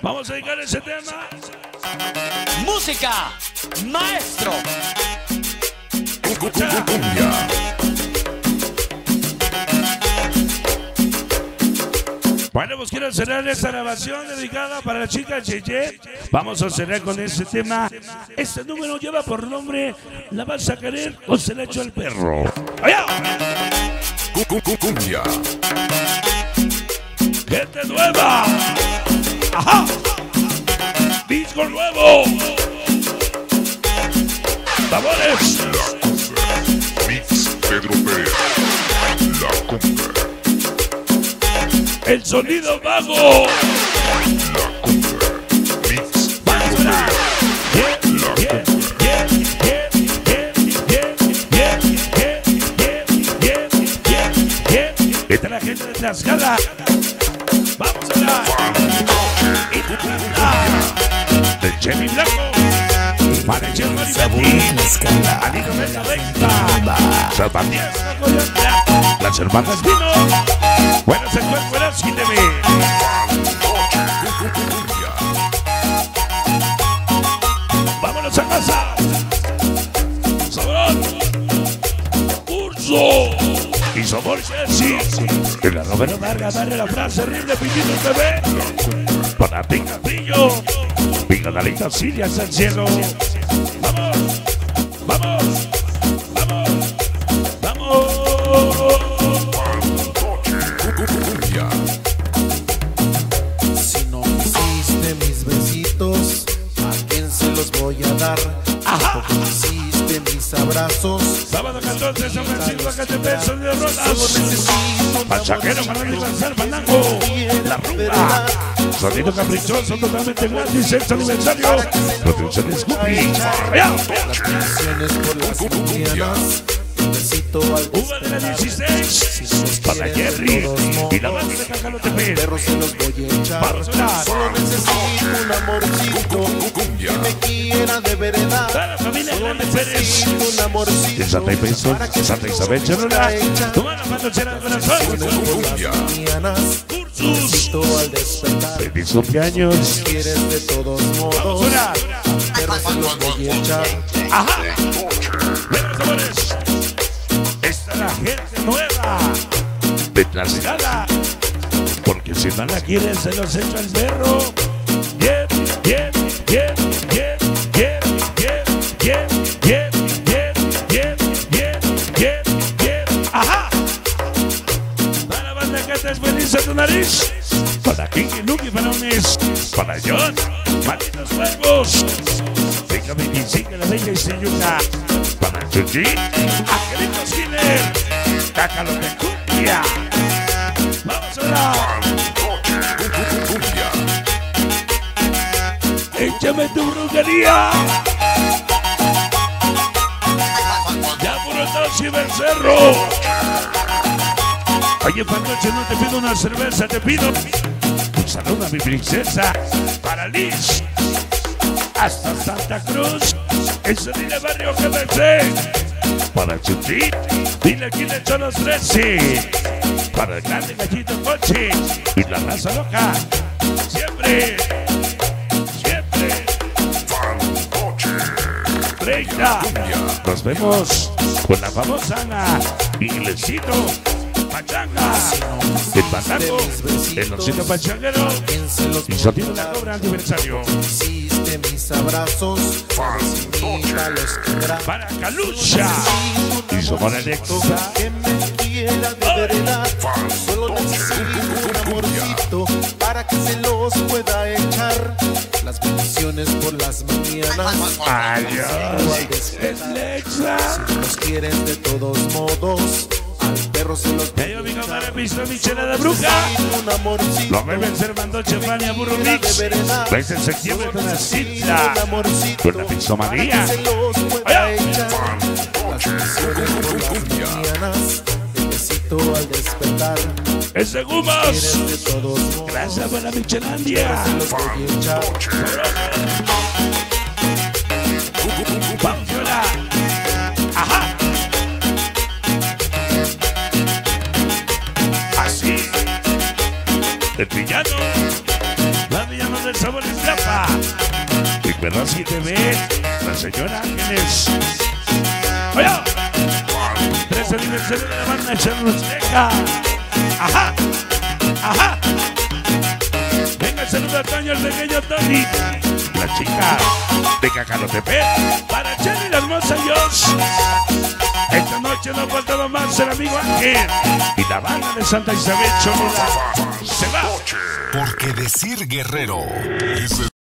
Vamos a dedicar ese tema. Música, maestro. Cumbia. Bueno, pues quiero cerrar esta grabación dedicada para la chica Yeye. Vamos a cerrar con este tema. Este número lleva por nombre ¿La vas a querer o se la echo al perro? ¡Allá! Cumbia. Gente nueva. ¡Ajá! Disco nuevo. ¡Sabores! Mix Pedro Pérez. La Cumbia. El sonido vago. La Cumbia. Mix Pedro Pérez. Esta es la gente de Tlaxcala. Vamos a hablar. De Chevy Blanco. Para el Chevy Betty. Anito Mesa Venta. Zapatillas Coyote. Las hermanas Vino. Buenos encuentros sin TV. Vámonos a casa. Sabrón. Urso. Y somos Jessy. En la Romero Vargas darle la frase horrible Piquito TV. Para Pica Pillo. Pica Dalita Silvia hasta el cielo. Vamos. Vamos. Vamos. Vamos. Si no hiciste mis besitos, ¿a quién se los voy a dar? Ajá. Porque hiciste mis abrazos. Sábado 14 de San Francisco, Acatepec, Son de Rolas. Pachaquero, Manuel Ibanzar, Fandango. La Rumba. Sonido caprichoso, totalmente gratis, sexto aniversario. Producciones Cookie. Allá. Las canciones por las mañanas. Un besito al Uva de la 16. Para Jerry. Y la banda de Cacalotepec. perros se los voy a echar. Vamos a hablar. Solo necesito un amorcito que me quiera de verdad. Para la familia Grande Pérez. Un amorcito De Santa Isabel, Santa Isabel Cherona. Toma la mano llena de corazón. mañanas. Cursus. Besito al despertar. Feliz cumpleaños. Quieres de todos Vamos a modos. orar. Perros se los voy a echar. Ajá. Buenos sabores. Esta es la gente nueva de Tlaxcala. Porque si no la quieren, se los echa el perro. Bien, bien, bien, bien, bien, bien, bien, bien, bien, bien, bien, bien, bien. Ajá. Para la banda que te feliz en tu nariz. Para Kiki, Lucky, para Unis. Para John. Malditos cuervos. Venga, Vicky, sigue la bella y Seyuca. Para Chuchi. Angelitos Killer. Cácalo de cumbia. Vamos a hablar. Échame tu brujería. Ya por el cibercerro. Oye, Panoche, no te pido una cerveza, te pido un saludo a mi princesa. Para Liz. Hasta Santa Cruz. Ese dile barrio que me sé. Para Chuchi. Dile quién le echó los 13. Para el grande gallito coche. Y la raza loca. Siempre. Siempre. 30. Nos vemos con la famosa Ana. Iglesito. Pachanga. El Patango. El Osito Pachanguero. Y Sonido la Cobra aniversario. Hiciste mis abrazos. Mira los quebrar. Para Calucha. Y Somos Electro. Que me quiera de verdad. Solo necesito un amorcito para que se los pueda echar. Las bendiciones por las mañanas. Adiós. Es Lexa. Si los quieren de todos modos, al perro se los Hey, amigo, para Pisto, Michela de Bruja. un amorcito. Lo deben ser Mandoche, Fania, Burro Mix. 3 de septiembre con la cita. Con la Pixomanía. Se los pueda echar. Las bendiciones por las mañanas. El besito al despertar. Es de Gumas. Quieren de todos modos. Gracias por la Michelandia. Se los voy a echar. Vamos a llorar. Ajá. Así. El villano. La villano de de Sabores Tlapa. Big Perro 7B, la señora Ángeles. Oye, 13 aniversario de la banda Charlosteca. Ajá, ajá. Venga, saluda a Toño, el pequeño Tony. La chica de Cacalotepec para Charlie, la hermosa Josh. Esta noche no faltaba más el amigo Ángel y la banda de Santa Isabel Cholula se va. Porque decir guerrero es